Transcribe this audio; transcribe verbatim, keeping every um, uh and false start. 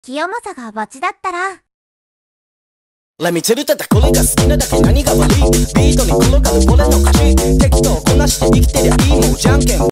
清正がバチだったらレミチルてたこれが好きなだけ何が悪い。ビートに転がる俺の勝ち。適当こなして生きてりゃいい。もうじゃんけん